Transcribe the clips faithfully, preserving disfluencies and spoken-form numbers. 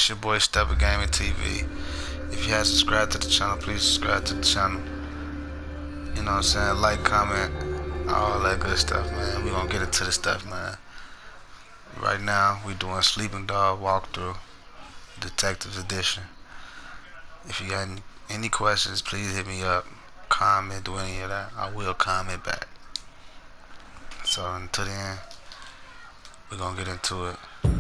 It's your boy Stepper Gaming T V. If you haven't subscribed to the channel, please subscribe to the channel. You know what I'm saying? Like, comment, all that good stuff, man. We gonna get into the stuff, man. Right now, we doing Sleeping Dog walkthrough, Detectives Edition. If you got any, any questions, please hit me up. Comment, do any of that. I will comment back. So until then, we're gonna get into it.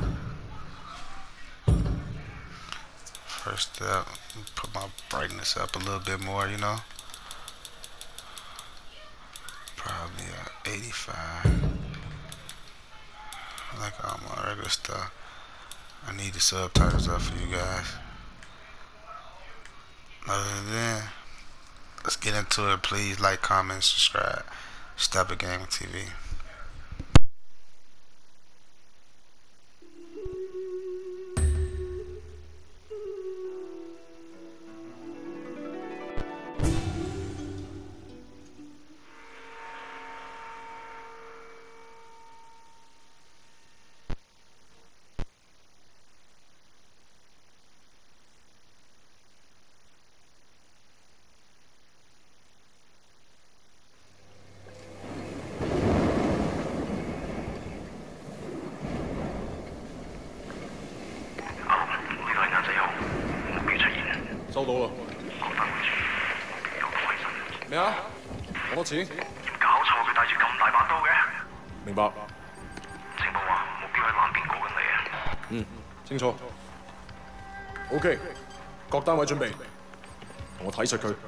First step, put my brightness up a little bit more, you know. Probably uh, eighty-five. Like all my regular stuff. I need the subtitles up for you guys. Other than that, let's get into it. Please like, comment, subscribe. Stepper Gaming T V. 收到啦。咩啊？攞多錢？ 搞錯，佢帶住咁大把刀嘅。 明白。 情報話目標喺南邊過緊嚟啊。 嗯，清楚。OK， 各單位準備，同我睇實佢。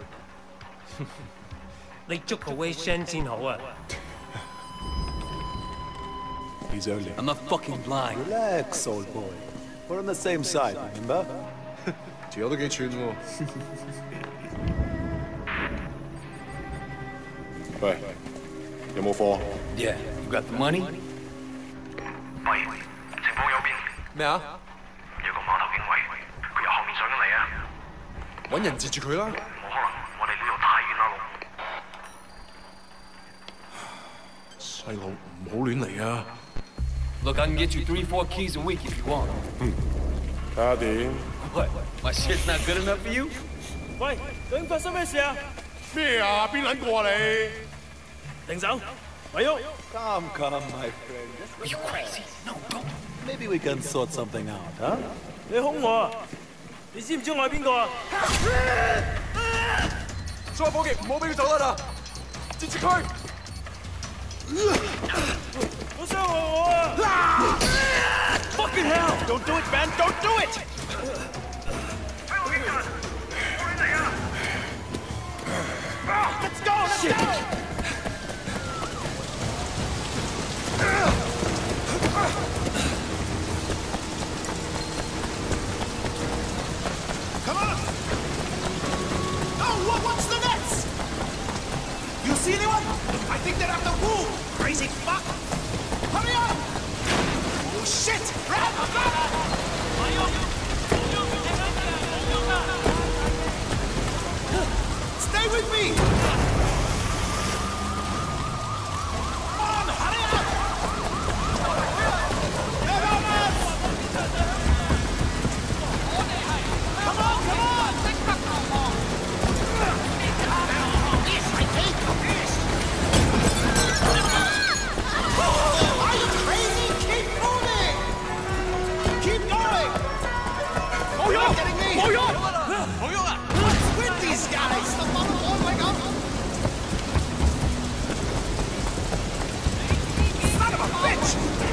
你捉個威聲先好啊。 He's early. I'm not fucking blind. Relax, old boy. We're on the same side, remember? 條友都幾串喎。喂，有冇貨 Yeah, you got the money? 喂，情報有變。 咩啊？ 有個碼頭警衛，佢由後面上緊嚟啊！ 揾人截住佢啦！ 冇可能，我哋呢度太遠啦，路。 細路唔好亂嚟啊 Look, I can get you three, four keys a week if you want. 嗯，睇下點。 What? My shit's not good enough for you? 喂，究竟發生咩事啊？ 咩啊？邊撚個啊你？ 停手，咪喐！ Come, come, my friend. Are you crazy? No, don't. Maybe we can sort something out, huh? 你兇我啊！你知唔知我係邊個啊？ 所有伙計唔好俾佢走得啦！截住佢！ 好傷害我啊 ！Fucking hell! Don't do it, man! Don't do it! Let's go! Let's go! Come on! Oh, what, what's the next? You see anyone? I think they're at the pool. Crazy fuck! Hurry up! Oh shit! Grab! Stay with me! Come on, hurry up! They're on us! Come on, come on! Are you crazy? Keep moving! Keep going! Oh, you're getting me! Oh, you're... What's with these guys? The bottle, oh my god! Son of a bitch!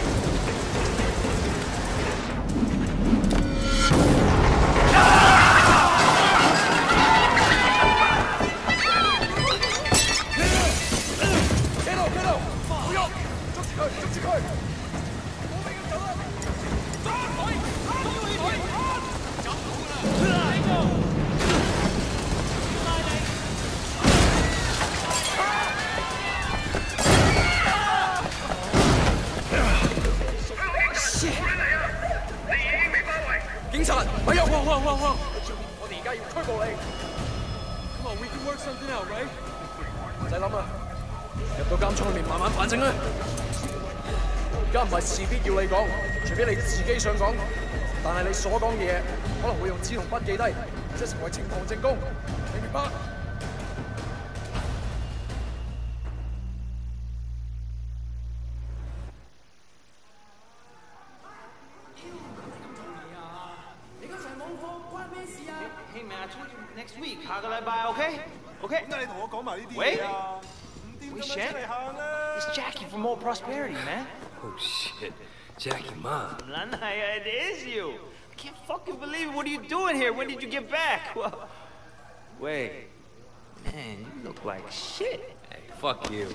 Come on, we can work something out, right? 唔使諗啦，入到監倉裏面慢慢反省啦。而家唔係事必要你講，除非你自己想講。 但係你所講嘅嘢可能會用紙同筆記低，即係成為呈堂證供，你明白？ Hey man, I told you next week，下個禮拜 OK？OK？ 點解你同我講埋呢啲嘢啊？五點咁樣出嚟行啦 It's Jackie from Old Prosperity, man. Oh shit. Jackie Ma. Lanaya, it is you. I can't fucking believe it. What are you doing here? When did you get back? Well, wait. Man, you look like shit. Hey, fuck you.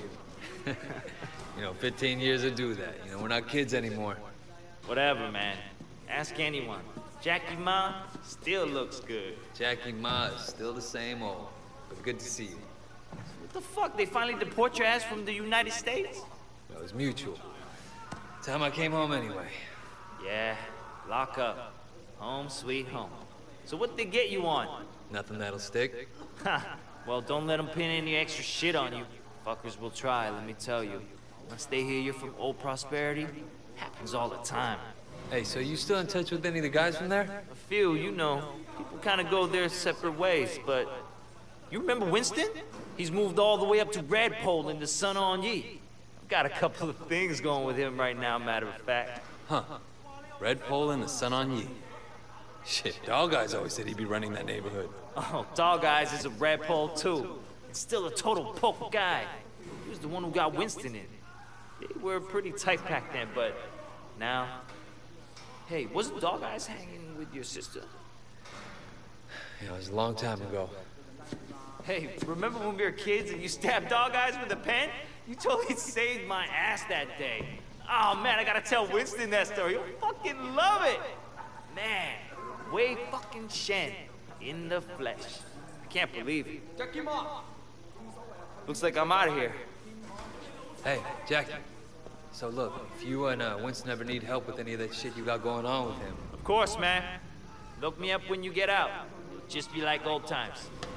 You know, fifteen years to do that. You know, we're not kids anymore. Whatever, man. Ask anyone. Jackie Ma still looks good. Jackie Ma is still the same old. But good to see you. What the fuck? They finally deport your ass from the United States? It was mutual. Time I came home anyway. Yeah, lock up. Home sweet home. So what they get you on? Nothing that'll stick. Ha! Well, don't let them pin any extra shit on you. Fuckers will try, let me tell you. Once they hear you're from Old Prosperity, happens all the time. Hey, so you still in touch with any of the guys from there? A few, you know. People kind of go their separate ways, but... You remember Winston? He's moved all the way up to Redpole in the Sun On Yee. I've got a couple of things going with him right now, matter of fact. Huh. Redpole and the Sun On Yee. Shit, Dog Eyes always said he'd be running that neighborhood. Oh, Dog Eyes is a Redpole, too. And still a total poke guy. He was the one who got Winston in. They were pretty tight back then, but now... Hey, wasn't Dog Eyes hanging with your sister? Yeah, it was a long time ago. Hey, remember when we were kids and you stabbed Dog Eyes with a pen? You totally saved my ass that day. Oh man, I gotta tell Winston that story. He'll fucking love it. Man, Wei fucking Shen in the flesh. I can't believe it. Looks like I'm out of here. Hey, Jackie. So look, if you and uh, Winston ever need help with any of that shit you got going on with him... Of course, man. Look me up when you get out. It'll just be like old times.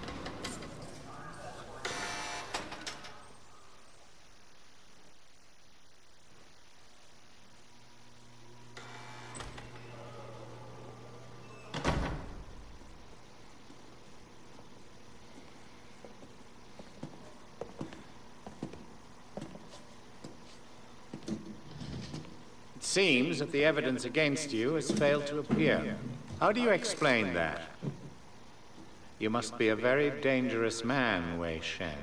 It seems that the evidence against you has failed to appear. How do you explain that? You must be a very dangerous man, Wei Shen.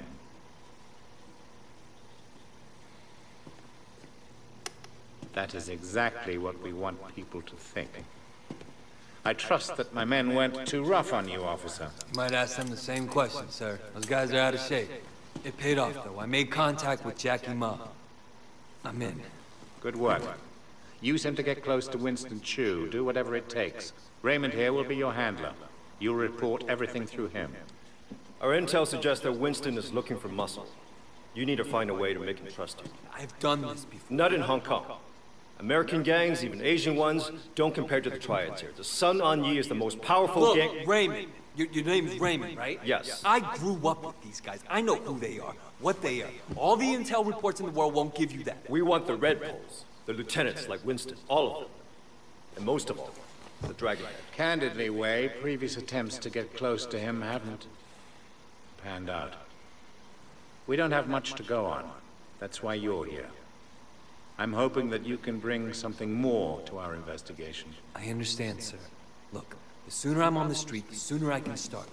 That is exactly what we want people to think. I trust that my men weren't too rough on you, officer. You might ask them the same question, sir. Those guys are out of shape. It paid off, though. I made contact with Jackie Ma. I'm in. Good work. Use him to get close to Winston Chu. Do whatever it takes. Raymond here will be your handler. You'll report everything through him. Our intel suggests that Winston is looking for muscle. You need to find a way to make him trust you. I've done this before. Not in Hong Kong. American gangs, even Asian ones, don't compare to the triads here. The Sun On Yee is the most powerful Look, gang- Raymond. Your, your name is Raymond, right? Yes. I grew up with these guys. I know who they are, what they are. All the intel reports in the world won't give you that. We want the Red Poles, the lieutenants like Winston, all of them. And most of all, the Dragonhead. Candidly, Wei, previous attempts to get close to him haven't panned out. We don't have much to go on. That's why you're here. I'm hoping that you can bring something more to our investigation. I understand, sir. Look, the sooner I'm on the street, the sooner I can start.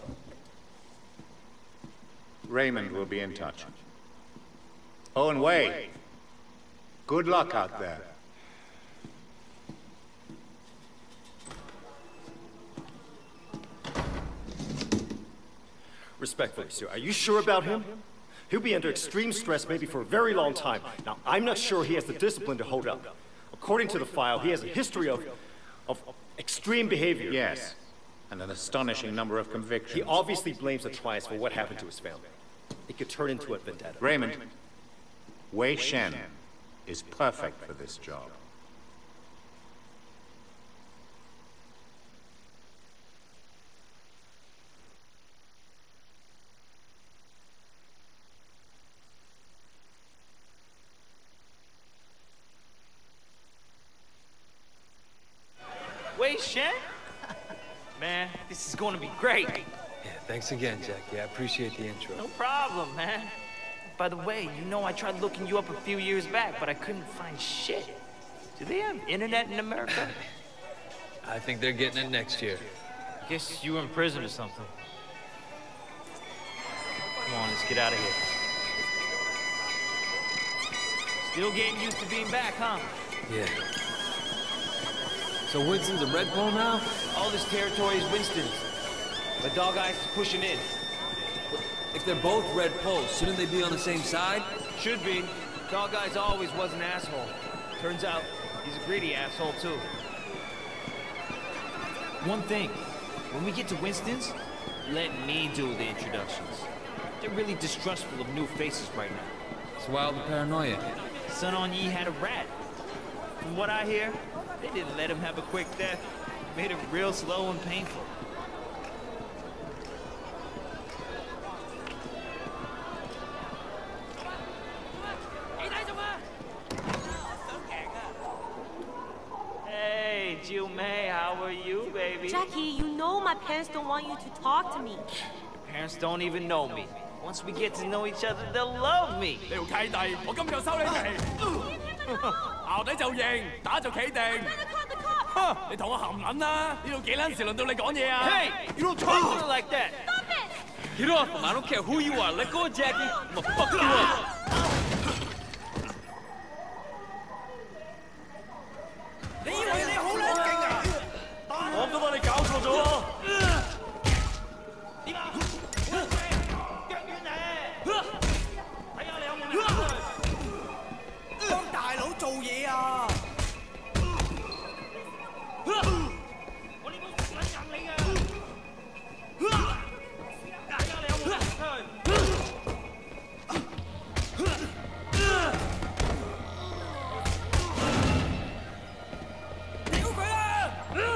Raymond will be in touch. Oh, and Wei, good luck out there. Respectfully, sir, are you sure about him? He'll be under extreme stress maybe for a very long time. Now, I'm not sure he has the discipline to hold up. According to the file, he has a history of... of extreme behavior. Yes, and an astonishing number of convictions. He obviously blames the triads for what happened to his family. It could turn into a vendetta. Raymond, Wei Shen is perfect for this job. Wei Shen. Man, this is going to be great. Yeah, thanks again, Jackie. I appreciate the intro. No problem, man. By the way, you know I tried looking you up a few years back, but I couldn't find shit. Do they have internet in America? I think they're getting it next year. Guess you were in prison or something. Come on, let's get out of here. Still getting used to being back, huh? Yeah. So Winston's a Red Pole now? All this territory is Winston's. But Dog Eyes is pushing in. If they're both Red Poles, shouldn't they be on the same side? Should be. Dog Eyes always was an asshole. Turns out, he's a greedy asshole, too. One thing. When we get to Winston's, let me do the introductions. They're really distrustful of new faces right now. It's wild and paranoia. Sun On Yee had a rat. From what I hear, they didn't let him have a quick death. Made it real slow and painful. Hey, Jiu Mei, how are you, baby? Jackie, you know my parents don't want you to talk to me. Your parents don't even know me. Once we get to know each other, they'll love me. 你條契弟，我今就收你皮。淆底就認，打就企定。你同我含撚啦！呢度幾撚時輪到你講嘢啊 Hey, you don't talk to her like that. Stop it! Get off him! I don't care who you are. Let go of Jackie. I'm gonna fuck you up. 你以為你好撚勁啊？ 我覺得你搞錯咗咯。 點啊？腳軟咧！睇下你有冇力幫大佬做嘢啊！ 我呢鋪撚硬你嘅！睇下你有冇力屌佢啦！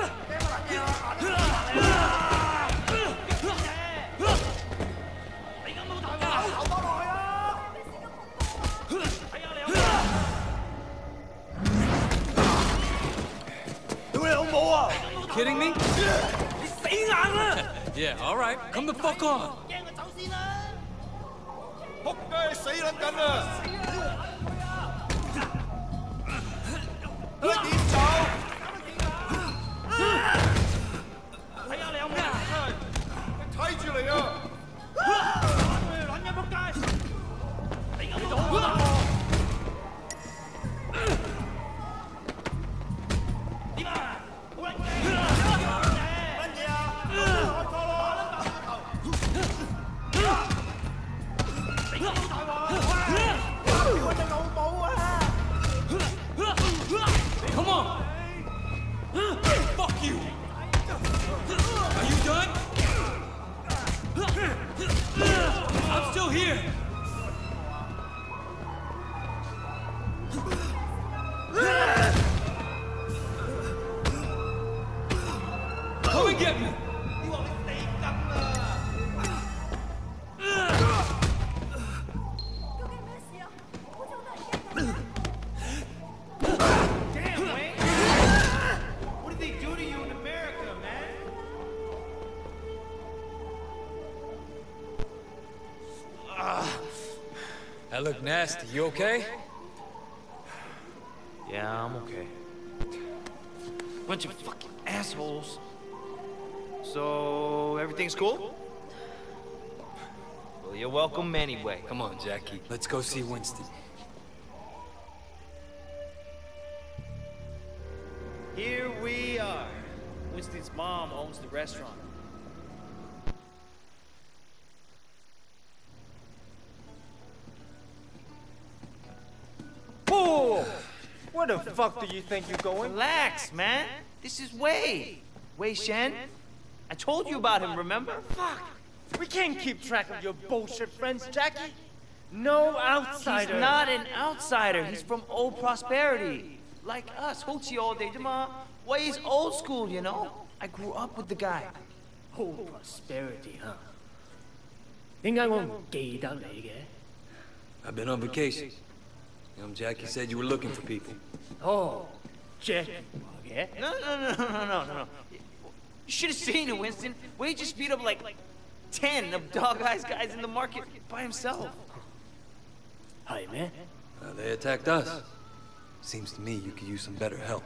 你咁冇大話， 跑翻落去啊！ 睇下你有冇力。 屌你老母啊！ Kidding me? 你死硬啦！ Yeah, all right. Come the fuck on. 驚佢走先啦！ 仆街死撚緊啊！點走？ 睇下你有冇力。 睇住嚟啊！ 撚嘅仆街！你咁冇大話。點啊？好撚驚啊！乜嘢啊？開拖咯！你咁冇大話！ 我隻老母啊！ Come on. Fuck you. Are you done? I'm still here. Come and get me. 你話你死緊啊！ Damn, Wayne! What did they do to you in America, man? That looked nasty. You okay? Yeah, I'm okay. Bunch of fucking assholes. So, everything's cool? Well, you're welcome anyway. Come on, Jackie. Let's go see Winston. Here we are. Winston's mom owns the restaurant. Whoa! Where the fuck do you think you're going? Relax, man. This is Wei. Wei Shen. I told you about him, remember? Fuck! We can't keep track of your bullshit friends, Jackie. No outsider. He's not an outsider. He's from Old Prosperity. Like us, Hochi all day, Dama. Wei's old school, you know? I grew up with the guy. Old Prosperity, huh? 點解我唔記得你嘅？ I've been on vacation. You know, Jackie said you were looking for people. Oh, Jackie Mug, eh? No, no, no, no, no, no, no. You should have seen it, Winston. Wade just beat up like ten of Dog Eyes guys in the market by himself. Hi, man. Uh, they attacked us. Seems to me you could use some better help.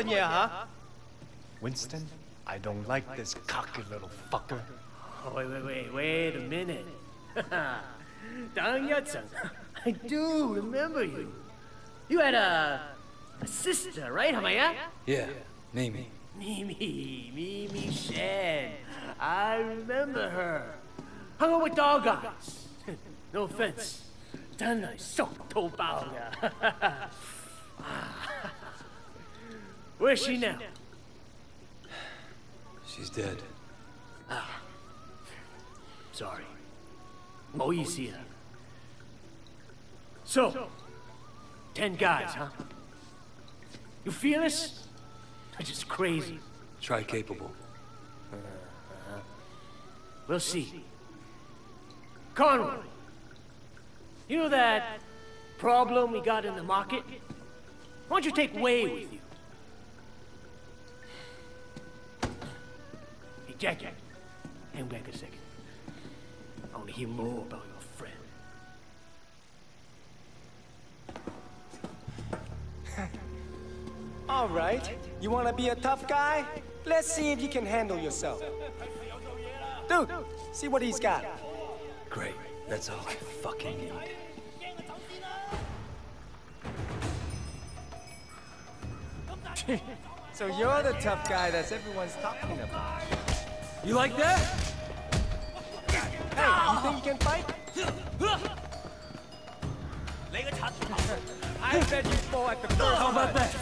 Winston, I don't like this cocky little fucker. Oh, wait, wait, wait, wait a minute. Dang Yatsen, I do remember you. You had a, a sister, right, Hamaya? Yeah, Mimi. Mimi, Mimi Shen. I remember her. Hung out with Dog Eyes. No offense. Done I so to bao ya. Where's she now? She's dead. Ah. Sorry. Mo easier. So, ten guys, huh? You feel this? It's just crazy. Try capable. Uh-huh. We'll see. Conroy, you know that problem we got in the market? Why don't you take Wade with you? Hey, Jackie, hang back a second. I want to hear more about your friend. All right. You want to be a tough guy? Let's see if you can handle yourself. Dude, see what he's got. Great. That's all I fucking need. So you're the tough guy that everyone's talking about. You like that? Hey, you think you can fight? I bet you fall at the first. How about that?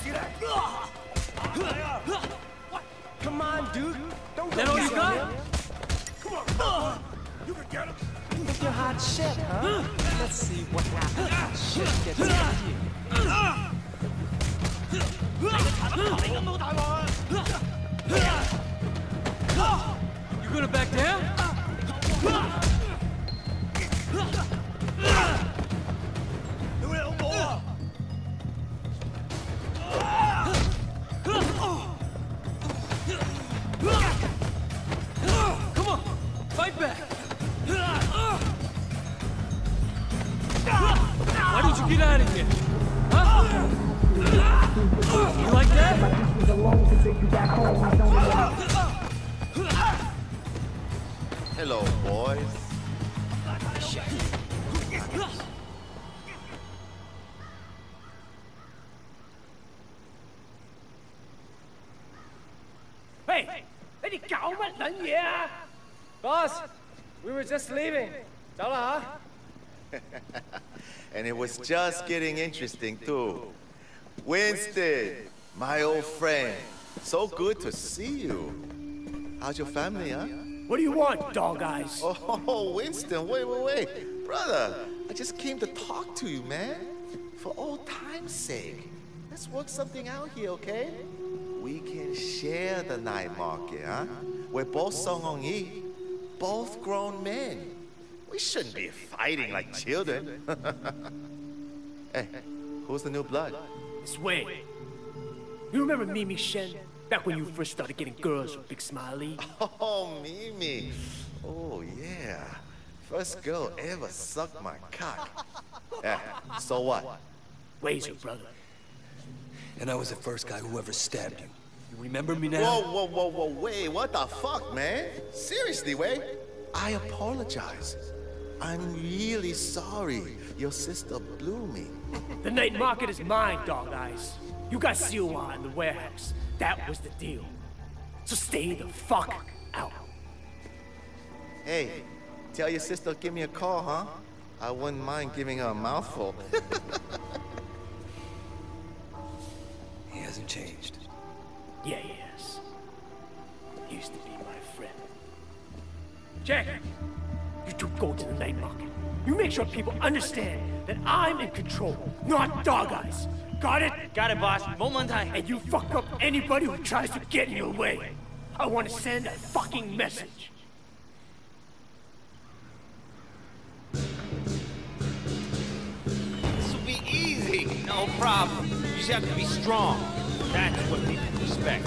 Come on, dude. Don't That go all you easy got? on him. Come on. You can get him. You think you're hot shit, huh? Let's see what happens. Hot shit gets out of you. You gonna back down? Come on, fight back. Why did you get out of here? Huh? You like that? Hello, boys. Hey,你哋搞乜撚嘢啊 Boss, we were just leaving. 走啦吓。 And it was just getting interesting, too. Winston, my old friend. So good to see you. How's your family, huh? What do you want, Dog Eyes? Oh, Winston, wait, wait, wait. Brother, I just came to talk to you, man. For old time's sake. Let's work something out here, okay? We can share the night market, huh? We're both Song Hong Yi, both grown men. We shouldn't be fighting like children. Hey, who's the new blood? It's Wade. You remember Mimi Shen? Back when you first started getting girls with Big Smiley? Oh, Mimi. Oh, yeah. First girl ever sucked my cock. Yeah, so what? Wade's your brother. And I was the first guy who ever stabbed you. You remember me now? Whoa, whoa, whoa, whoa, wait, what the fuck, man? Seriously, Wade? I apologize. I'm really sorry your sister blew me. The night market is mine, Dog Eyes. You got Siwa in the warehouse. That was the deal. So stay the fuck out. Hey, tell your sister give me a call, huh? I wouldn't mind giving her a mouthful. He hasn't changed. Yeah, he has. He used to be my friend. Jack, you two go to the night market. You make sure people understand that I'm in control, not Dog Eyes. Got it? Got it, boss. Moment time. And you fuck up anybody who tries to get in your way. I want to send a fucking message. This will be easy. No problem. You just have to be strong. That's what people respect.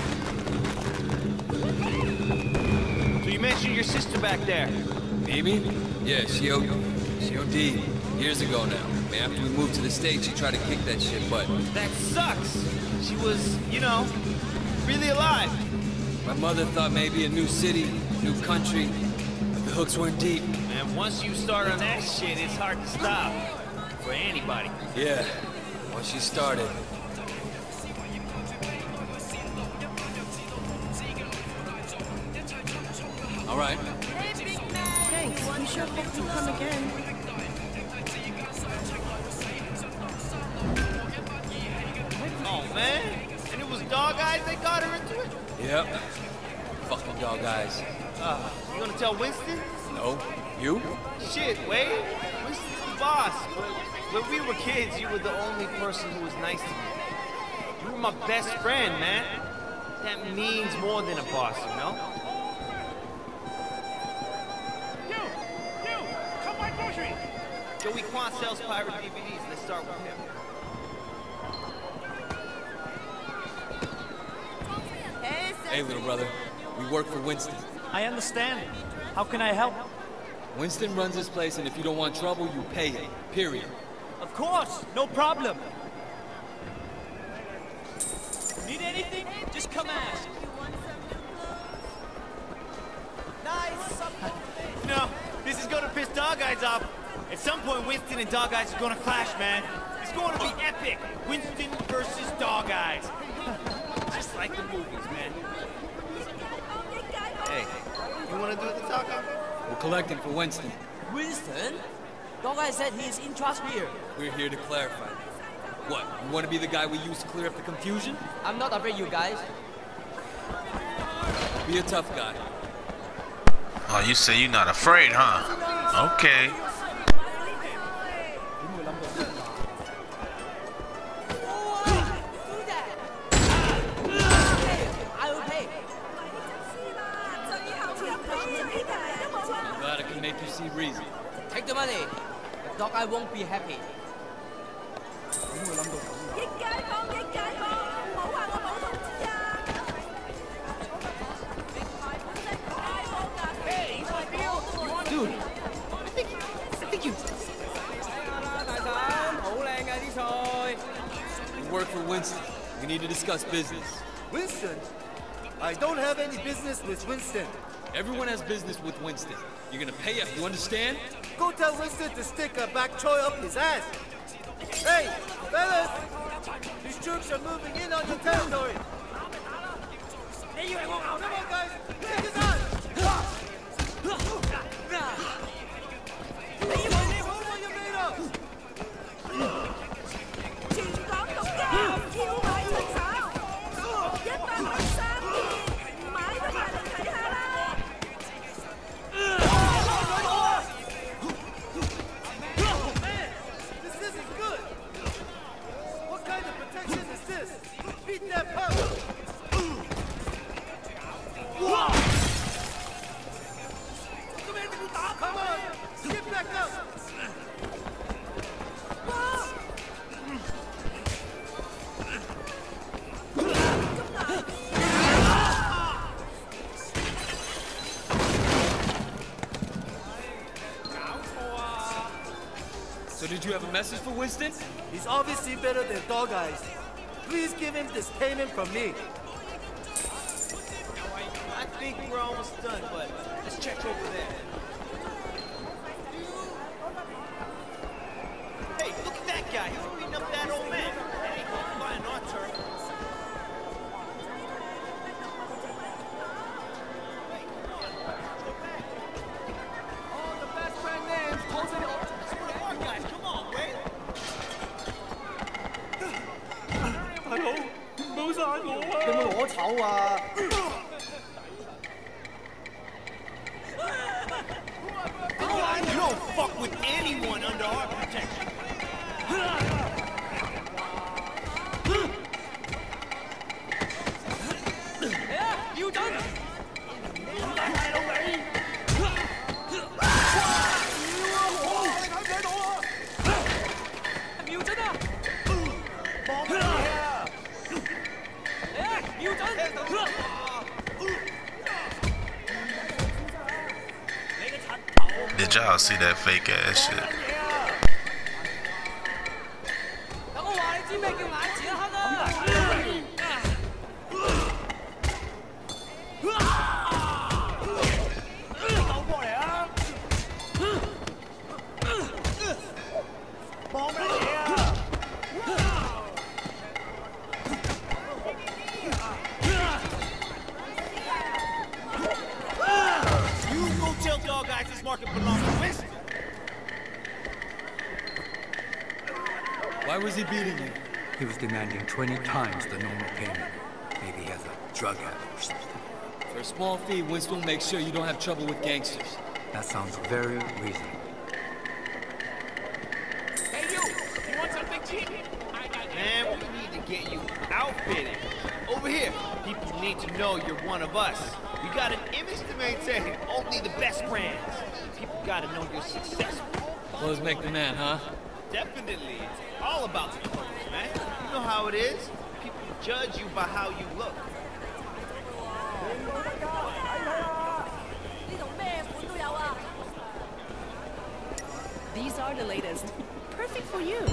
So you mentioned your sister back there. Mimi? Yeah, she O she O D'd years ago now. Man, after we moved to the States, she tried to kick that shit, but... That sucks. She was, you know, really alive. My mother thought maybe a new city, new country, but the hooks weren't deep. And once you start on that shit, it's hard to stop. For anybody. Yeah, once she started. All right. Thanks. We sure hope you come again. Oh, man. And it was Dog Eyes that got her into it? Yep. Fucking Dog Eyes. Uh, you gonna tell Winston? No. You? Shit, Wade. Winston's the boss. When we were kids, you were the only person who was nice to me. You were my best friend, man. That means more than a boss, you know? You! You! Come buy groceries! Joey Quan sells pirate D V Ds. Let's start with him. Hey, little brother. We work for Winston. I understand. How can I help? Winston runs this place, and if you don't want trouble, you pay it. Period. Of course, no problem. Need anything? Just come ask. Nice! No, this is gonna piss Dog Eyes off. At some point, Winston and Dog Eyes are gonna clash, man. It's going to be epic. Winston versus Dog Eyes. Just like the movies, man. Hey, you wanna do the taco? We're collecting for Winston. Winston? Dog Eyes said he's in charge here. We're here to clarify. What, you want to be the guy we use to clear up the confusion? I'm not afraid, you guys. Be a tough guy. Oh, you say you're not afraid, huh? Okay. I will pay. I'm glad I can make you see reason. Take the money. Dog Eye won't be happy. Dude, I think, I think you... We work for Winston. We need to discuss business. Winston? I don't have any business with Winston. Everyone has business with Winston. You're gonna pay up, you understand? Go tell Winston to stick a back choy up his ass. Hey, fellas! These troops are moving in on your territory. Come on, guys! Take this out! So did you have a message for Winston? He's obviously better than Dog Eyes. Please give him this payment from me. I think we're almost done, but let's check over there. Hey, look at that guy. He's beating up that old man. That ain't gonna fly in our turn. All the best brand names closing up. It's one of our guys. Come on, Wade. Hello? 唔好殺我啊！ 有冇攞籌啊？ You don't fuck with anyone under our protection. You done? Did y'all see that fake ass shit? Why was he beating you? He was demanding twenty times the normal payment. Maybe he has a drug habit or something. For a small fee, Winston will make sure you don't have trouble with gangsters. That sounds very reasonable. Hey, you! You want something cheap? Man, we need to get you outfitted. Over here, people need to know you're one of us. We got an image to maintain. Only the best brands. People gotta know you're successful. Clothes make the man, huh? Definitely. It's all about the clothes, man. You know how it is. People judge you by how you look. These are the latest. Perfect for you.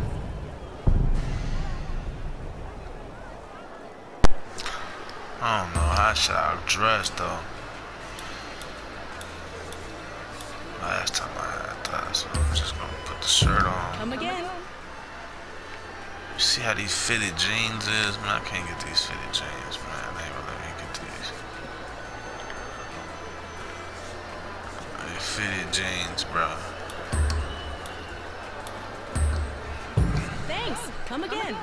I don't know how should I dress though. Last time I had that, so I'm just gonna put the shirt on. Come again. You see how these fitted jeans is? Man, I can't get these fitted jeans, man. They ain't gonna let me get these. These fitted jeans, bro. Thanks. Come again.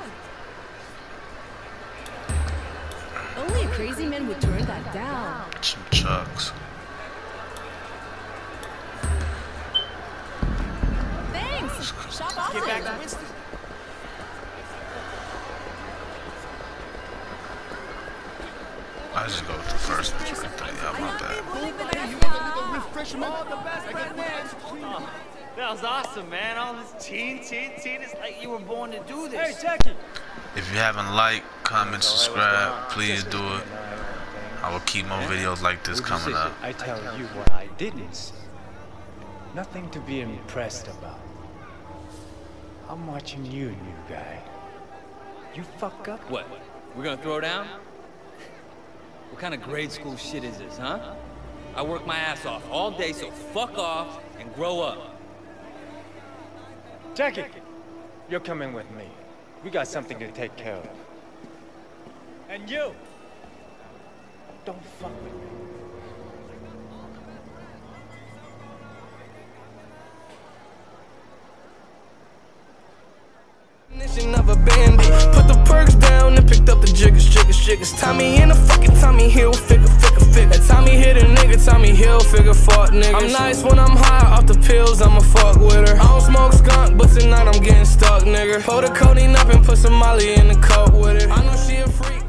Only a crazy man would turn that down. Some chucks. Thanks. Shop off. Get back to Winston. I just go with the first one right there. How about that? All the best brand names. Oh, that was awesome, man. All this teen, teen, teen. It's like you were born to do this. Hey, Jackie. If you haven't liked, comment, subscribe, please do it. I will keep more videos like this coming up. I tell you what I didn't see. Nothing to be impressed about. I'm watching you, new guy. You fuck up. What? We're gonna throw down? What kind of grade school shit is this, huh? I work my ass off all day, so fuck off and grow up. Jackie, you're coming with me. We got something to take care of. And you, don't fuck with me. Of a bandit. Put the perks down and picked up the jiggers, jiggers, jiggers. Tommy in the fucking Tommy Hill, figure, figure, figure. That Tommy hit a nigga, Tommy Hill, figure, fuck niggas. I'm nice when I'm high off the pills, I'ma fuck with her. I don't smoke skunk, but tonight I'm getting stuck, nigga. Pull the codeine up and put some Molly in the cup with it. I know she a freak.